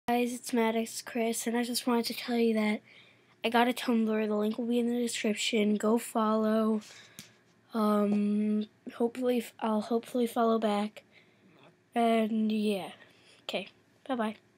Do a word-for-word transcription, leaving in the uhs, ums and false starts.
Guys, it's Maddox Chris, and I just wanted to tell you that I got a Tumbelurr. The link will be in the description. Go follow. Um, hopefully, I'll hopefully follow back. And yeah, okay, bye bye.